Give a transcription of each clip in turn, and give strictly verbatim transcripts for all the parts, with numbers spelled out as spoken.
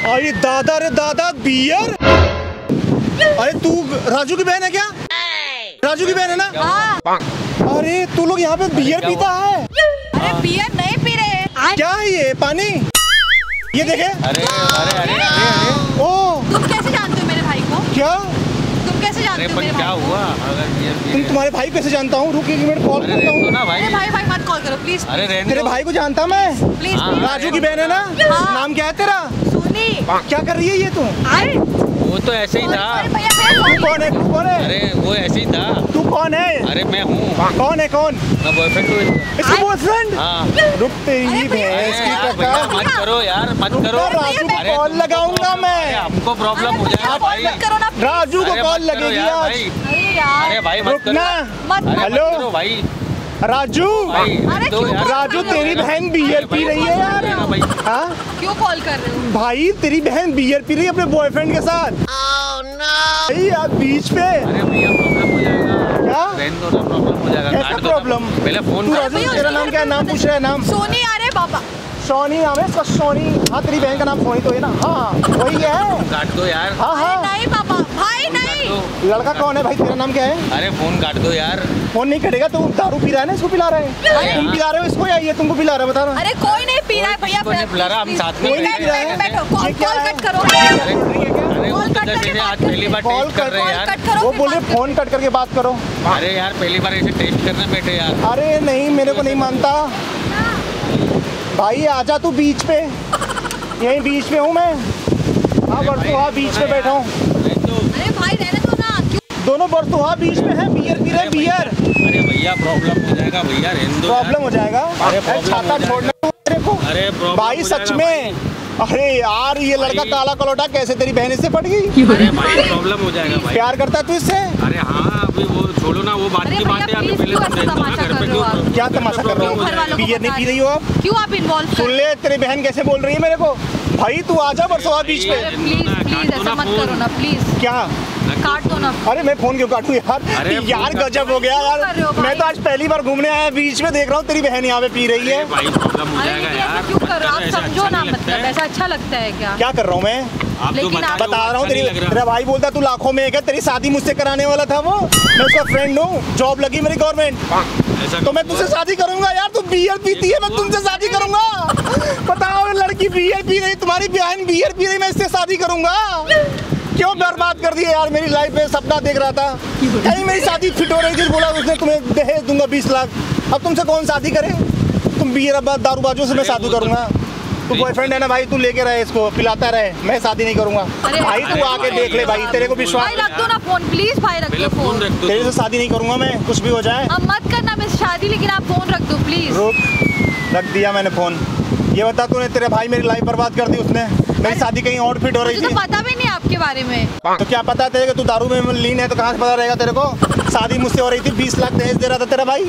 अरे दादा रे दादा बियर। अरे तू राजू की बहन है क्या? राजू की बहन है ना? हाँ। अरे तू लोग यहाँ पे बियर पीता है? अरे बियर नहीं पी रहे हैं। क्या है ये पानी? ये देखे। अरे अरे अरे अरे ओ तुम कैसे जानते हो मेरे भाई को? क्या तुम कैसे जानते हो मेरे क्या भाई हुआ? अगर बियर पी तुम तुम्हारे भाई कैसे जानता हूँ? रुक एक मिनट कॉल करता हूँ ना भाई। अरे भाई भाई मत कॉल करो प्लीज। अरे तेरे भाई को जानता मैं। प्लीज राजू की बहन है ना? हाँ। नाम क्या है तेरा? सोनी। क्या कर रही है ये तू? अरे वो तो ऐसे ही था। अरे भैया भैया तू sorry। कौन है? तू कौन है? अरे वो ऐसे ही था। तू कौन है? अरे मैं हूँ। कौन है कौन? मैं बॉयफ्रेंड हूँ इसका। इसका बॉयफ्रेंड? हाँ। रुक तेरी अरे भैया, भैंस की यार टक्कर। भैया मत करो यार, मत करो। राजू को अरे कॉल तुमको लगाऊंगा प्रॉब्लम- मैं। अरे हमको प्रॉब्लम हो जाएगा कॉल भाई। मत करो ना। राजू को अरे कॉल मत करो लगेगी यार आज। भाई। अरे यार। अरे भाई मत रुक करो। ना। मत अरे हेलो। मत करो भाई। राजू भाई अरे दो क्यों यार। राजू तेरी बहन बियर पी रही है यार। भाई हाँ क्यों कॉल कर रहे हो? भाई तेरी बहन बियर पी रही है अपने बॉयफ्रेंड के साथ। भाई यार बीच पे अरे भैया प्रॉब्लम हो जाएगा। क्या? बहन को ना प्रॉब्लम हो जाएगा। कैसा काट दो ना। प्रॉब्लम? पहले फोन तू कर। राजू तेरा नाम क्या है? नाम पूछ रहा है नाम? सोनी। अरे बाबा सोनी नाम है इसका। सोनी। हाँ तेरी बहन का नाम सोनी तो है ना? हाँ वही है। काट दो यार। हाँ अरे हाँ। नहीं पापा भाई नहीं। लड़का कौन है भाई? तेरा नाम क्या है? अरे फोन काट दो यार। फोन नहीं कटेगा। तू दारू पी रहा है ना? इसको पिला रहा है? तुम पिला रहे हो इसको या ये तुमको पिला रहा है? बता रहा। अरे कोई नहीं पी रहा है भैया। किसको नहीं पिला रहा? हम साथ में कोई नहीं बैठ पी रहा रहे है। हैं। बैठो कॉल ये क्या कॉल है? कट करो। अरे वो कॉल तो कट जैसे करके आज बात पहली बार कॉल टेस्ट कर रहे हैं कॉल यार। कट करो। वो फिर बोले बात फोन कट करके बात करो। अरे यार पहली बार ऐसे टेस्ट करने बैठे यार। अरे नहीं मेरे को नहीं मानता भाई। आजा तू बीच पे। यहीं बीच पे हूँ मैं। हाँ बरसू हाँ बीच पे बैठा हूँ। अरे भाई रहने दो ना। क्यों? दोनों बरसू हाँ बीच में है। बियर पी रहे बियर। अरे भैया प्रॉब्लम हो जाएगा भैया। रहने दो यार। प्रॉब्लम हो जाएगा। अरे अरे प्रॉब्लम छाता हो जाएगा। छोड़ना तेरे को। अरे प्रॉब्लम भाई हो सच जाएगा में। अरे यार ये लड़का भाई। काला कलोटा कैसे तेरी बहन इससे पट गई? अरे भाई प्रॉब्लम हो जाएगा भाई। प्यार करता है तू इससे? अरे हाँ अभी वो छोड़ो ना, वो बात अरे की भैया, बात है। अभी प्लीज पहले क्यों तुम ऐसा रहने दो ना तमाशा घर कर पे। रहे हो आप? क्यों क्या तमाशा कर रहा क्यों घर हूँ? वालों को बियर नहीं बता पी रहे रही हो आप? क्यों आप इन्वॉल्व सुन ले तेरी बहन कैसे बोल रही है मेरे को। भाई तू आजा बरसो हाँ बीच पे। प्लीज प्लीज ऐसा मत करो ना प्लीज। क्या? काट दो ना। अरे मैं फोन क्यों काटूं यार? अरे यार फोन गजब हो गया क्यों कर रहे हो यार। भाई? मैं तो आज पहली बार घूमने आया बीच में देख रहा हूँ तेरी बहन यहाँ पे पी रही है। अरे भाई प्रॉब्लम हो अरे जाएगा लेकिन यार। ऐसा क्यों कर रहे हो आप? ऐसा समझो अच्छा ना नहीं लगता मतलब है। ऐसा अच्छा लगता है क्या? क्या कर रहा हूँ मैं? आप जो लेकिन बता आप- रहे हो, बता रहा हूँ अच्छा तेरी नहीं लग रहा। तेरा भाई बोलता तू लाखों में है क्या? तेरी शादी मुझसे कराने वाला था वो। मैं उसका फ्रेंड हूँ। जॉब लगी मेरी गवर्नमेंट। ऐसा तो मैं तुझसे शादी करूंगा यार। तू बियर पीती है मैं तुमसे शादी करूंगा। बताओ लड़की बियर पी रही तुम्हारी बहन बियर पी रही मैं इससे शादी करूंगा। क्यों बर्बाद कर दिया यार मेरी लाइफ में? सपना देख रहा था कहीं मेरी शादी फिट हो रही थी। बोला उसने तुम्हें दहेज दूंगा बीस लाख। अब तुमसे कौन शादी करे? तुम बियर दारूबाजों से मैं शादी करूंगा। तू बॉयफ्रेंड है ना भाई? तू लेके रहे इसको पिलाता रहे। मैं शादी नहीं करूंगा। अरे भाई तू आके देख ले भाई। तेरे को विश्वास भाई रख दो ना फोन प्लीज। भाई रख पहले दो फोन फोन। रख दो। तेरे से शादी नहीं करूंगा मैं कुछ भी हो जाए। अब मत करना मैं शादी लेकिन आप फोन रख दो प्लीज। रुक रख दिया मैंने फोन। ये बता तूने तेरे भाई मेरी लाइफ बर्बाद कर दी उसने। मेरी शादी कहीं और फिट हो रही मुझे थी। तो पता भी नहीं आपके बारे में। तो क्या पता तेरे कि तू दारू में लीन है तो कहाँ से पता रहेगा तेरे को? शादी मुझसे हो रही थी। बीस लाख दहेज दे रहा था तेरा भाई।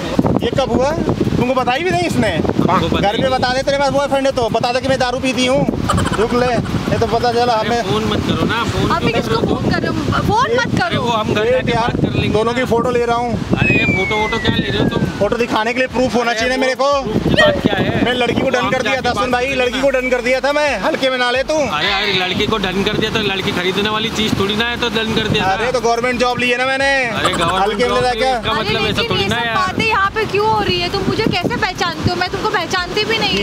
ये कब हुआ? तुमको बताई भी नहीं इसने? घर पे बता दे तेरे पास बॉयफ्रेंड है तो बता दे कि मैं दारू पीती हूँ। रुक ले ये तो पता चला हमें। फोन मत करो ना। फोन अभी क्यों किसको कर रहे हो फोन कर रहे हो? फोन मत अरे करो। वो हम घर वेट जाके यार बात कर लेंगे। दोनों की फोटो ले रहा हूँ। अरे फोटो वोटो क्या ले रहे हो तुम? फोटो दिखाने के लिए प्रूफ होना चाहिए ना मेरे को। प्रूफ की बात क्या है? मैं लड़की को वो डन हम कर दिया जाके था। बात सुन भाई कर लेंगे लड़की ना। को डन कर दिया था मैं। हल्के में ना ले तू। अरे अरे लड़की को डन कर दिया तो लड़की खरीदने वाली चीज थोड़ी ना है तो डन कर दिया। अरे तो गवर्नमेंट जॉब ली है ना मैंने। अरे गवर्नमेंट हल्के में ले रहा क्या? का अरे मतलब ऐसा लेकिन थोड़ी ये ना सब यार। बातें यहाँ पे क्यों हो रही है? तुम मुझे कैसे पहचानते हो? मैं तुमको पहचानती भी नहीं।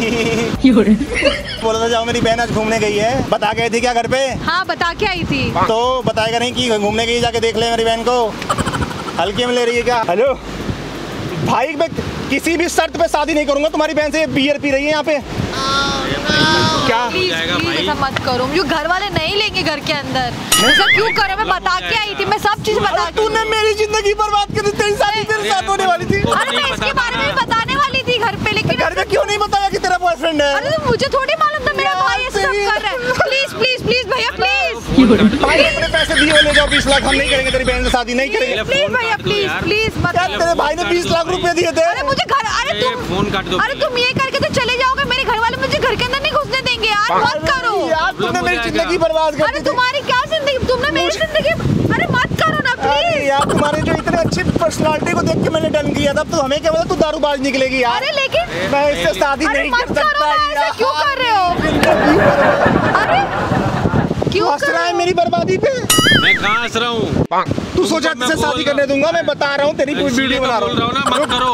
बोला था जाओ मेरी बहन आज घूमने गई है। बता गई थी क्या घर पे? हाँ बता के आई थी। तो बताएगा नहीं कि घूमने गई? जाके देख ले मेरी बहन को। हल्के में ले रही है क्या? हेलो भाई मैं किसी भी शर्त पे शादी नहीं करूंगा तुम्हारी बहन से। बियर पी रही है यहाँ पे। क्या? प्लीज जाएगा प्लीज भाई। ऐसा मत करो। मुझे घर वाले नहीं लेंगे घर के अंदर। ऐसा क्यों करो? मैं बता के आई थी। मैं सब चीज बता अरे के। तूने मेरी जिंदगी बर्बाद कर दी। तेरी शादी तेरे साथ होने वाली थी। अरे मैं इसके बारे में बताने वाली थी घर पे लेकिन घर में क्यों नहीं बताया कि तेरा बॉयफ्रेंड है? अरे तो मुझे थोड़ी मालूम था मेरा यार, भाई ऐसा सब तेरी- कर रहा है। प्लीज प्लीज प्लीज भैया प्लीज भाई अपने पैसे दिए हुए ले जाओ। बीस लाख हम नहीं करेंगे तेरी बहन से शादी नहीं करेंगे। प्लीज फोन भैया काट दो प्लीज यार। प्लीज मत यार करो। तेरे भाई ने काट बीस दो लाख भाई। रुपए दिए थे। अरे मुझे घर अरे अरे तुम फोन काट दो अरे भाई। तुम ये करके तो चले जाओगे। मेरे घर वाले मुझे घर के अंदर नहीं घुसने देंगे यार। मत करो। यार तुमने मेरी जिंदगी बर्बाद कर अरे दी थी। तुम्हारी क्या जिंदगी? तुमने मेरी जिंदगी अरे मत करो ना अरे प्लीज। यार तुम्हारे जो इतने अच्छी पर्सनालिटी को देख के मैंने डन किया था। अब तो हमें क्या पता तू दारूबाज निकलेगी यार। अरे लेकिन मैं इससे शादी अरे नहीं मत कर सकता करो ना। ऐसा यार। क्यों कर रहे हो? जिंदगी बर्बाद। हंस रहा है मेरी बर्बादी पे। मैं कहाँ हंस रहा हूँ? तू सोचा तुझसे शादी करने दूंगा? मैं बता रहा हूँ, तेरी कोई वीडियो बना रहा हूँ ना, मत करो।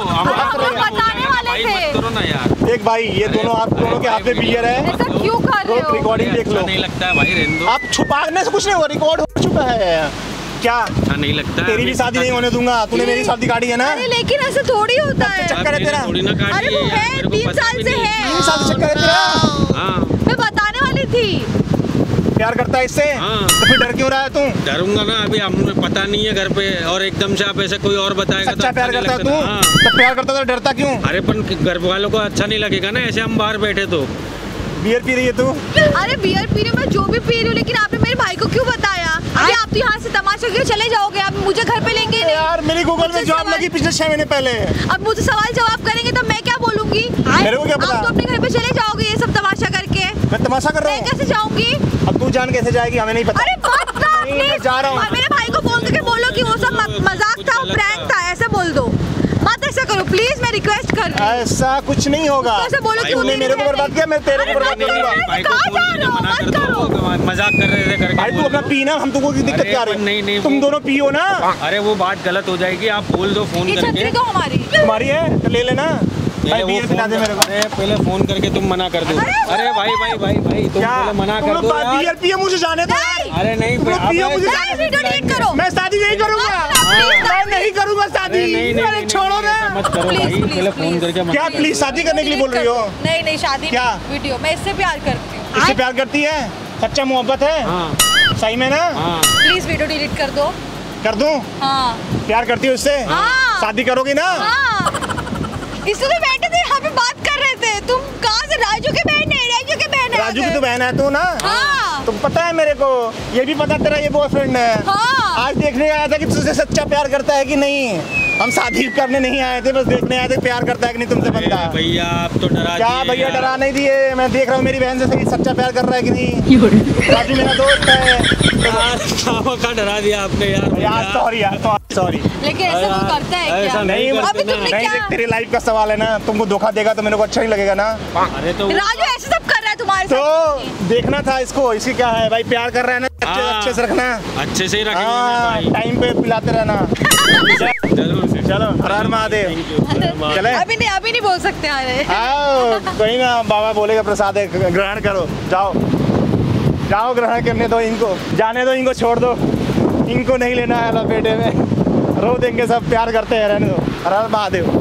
बताने वाले थे। मत करो ना यार। एक भाई, ये दोनों आप दोनों के हाथ में बियर है। ऐसा क्यों कर रहे हो? रिकॉर्डिंग देख लो। नहीं लगता है भाई, रहने दो। आप छुपाने से कुछ नहीं हुआ, रिकॉर्ड हो चुका है। क्या अच्छा नहीं लगता? तेरी भी शादी नहीं होने दूंगा। तूने मेरी शादी काटी है ना? अरे लेकिन ऐसा थोड़ी होता है। चक्कर है तेरा? थोड़ी ना काटी अरे वो है, तीन साल से है। तीन साल से चक्कर है तेरा? हाँ मैं बताने वाली थी। प्यार करता है इससे? हाँ। तो फिर डर क्यों रहा है तू? डरूंगा ना, अभी हमें पता नहीं है घर पे, और एकदम से आप ऐसे कोई और बताएगा सच्चा तो प्यार अच्छा करता है नहीं तू? लगता ना। हाँ। तो प्यार करता तो डरता क्यों? अरे पर घर वालों को अच्छा नहीं लगेगा ना ऐसे हम बाहर बैठे तो। बियर पी रही है तू? अरे बियर पी रही हूँ मैं, जो भी पी रही हूँ, लेकिन आपने मेरे भाई को क्यों बताया? अभी आप तो यहाँ से तमाशा क्यों चले जाओगे? आप मुझे घर पे लेंगे ही नहीं। यार मेरी गूगल में मुझसे जॉब सवाल- लगी पिछले छह महीने पहले। अब मुझसे सवाल जवाब करेंगे तो मैं क्या बोलूंगी? मेरे को क्या पता? आप तो अपने घर पे चले जाओगे ये सब तमाशा करके। मैं तमाशा कर रहा मैं हूँ। कैसे जाऊंगी? अब तू जान कैसे जाएगी हमें नहीं पता। अरे बात कर नहीं, मैं जा रहा हूँ। और मेरे भाई को बोल के बोलो कि वो सब म- मजाक था, प्रैंक था, ऐसे बोल दो। मत ऐसा करो प्लीज, मैं रिक्वेस्ट कर रही हूँ। ऐसा कुछ नहीं होगा। उसको ऐसे बोलो कि वो तूने मेरे को बर्बाद किया, मैं तेरे को बर्बाद करूंगा। भाई को कहाँ फोन जा करके रहे हो? मना मत कर दो, करो। मजाक कर रहे थे करके भाई तू बोल अपना दो। पीना, हम तुमको दिक्कत अरे, क्या आ रही है? नहीं, नहीं, तुम वो- दोनों पियो ना। अरे वो बात गलत हो जाएगी, आप बोल दो फोन ये करके। छतरी को हमारी। तुम्हारी है तो ले लेना। पहले भाई वो बियर पिला दे फोन मेरे को। अरे पहले फोन करके तुम मना कर दो। अरे वो- अरे भाई भाई भाई भाई तुम क्या पहले मना तुम कर लोग दो बा- यार। बियर पिए मुझे जाने दो यार। अरे नहीं तुम लोग अब- पियो मुझे अब- जाने वीडियो डिलीट करो। मैं शादी नहीं करूंगा। प्लीज, मैं नहीं करूंगा अरे शादी। नहीं नहीं अरे नहीं, छोड़ो नहीं, ऐसा ना। मत करो Please, भाई, please, पहले फोन please. करके मत क्या करो। प्लीज शादी करने के लिए बोल रही हो? नहीं नहीं, शादी क्या? वीडियो, मैं इससे प्यार करती हूँ। इससे प्यार करती है? सच्चा मोहब्बत है? हाँ सही में ना? हाँ प्लीज वीडियो डिलीट कर दो। कर दूं? हाँ प्यार करती हो इससे? हाँ। शादी करोगी ना? हाँ, इसलिए तो बैठे थे यहाँ पे बात कर रहे थे। तुम कहाँ से? राजू के बहन है, राजू के बहन है। राजू की तो बहन है तू ना? हाँ। तुम पता है मेरे को, ये भी पता तेरा ये बॉयफ्रेंड है। हाँ। आज देखने आया था कि तुझसे सच्चा प्यार करता है कि नहीं। हम शादी करने नहीं आए थे, बस देखने आए थे प्यार करता है कि नहीं तुमसे बंदा। अरे भैया आप तो डरा क्या दिए भैया यार। डरा नहीं दिए, मैं देख रहा हूँ मेरी बहन से सही सच्चा प्यार कर रहा है कि नहीं। राजू मेरा दोस्त है। यार खामा का डरा दिया आपने यार। यार सॉरी यार, सॉरी। लेकिन ऐसा कोई करता है क्या? ऐसा नहीं नहीं, करते अभी ना। तुमने नहीं क्या? देख तेरी लाइफ का सवाल है ना, तुमको धोखा देगा तो मेरे को अच्छा नहीं लगेगा ना। अरे तो राजू ऐसे सब कर रहा है तुम्हारे तो साथ। देखना था इसको, इसकी क्या है भाई, प्यार कर रहा है ना, अच्छे हाँ। अच्छे से रखना। अच्छे से ही रखेंगे हाँ भाई। टाइम पे पिलाते रहना। जरूर से। चलो हर हर महादेव। Thank you, धन्यवाद। चले अभी नहीं, अभी नहीं बोल सकते। अरे आओ कोई ना, बाबा बोलेगा प्रसाद है ग्रहण करो। जाओ जाओ ग्रहण करने दो इनको, जाने दो इनको, छोड़ दो इनको, नहीं लेना है लपेटे में। रो देंगे सब, प्यार करते हैं, रहने दो। हर हर महादेव।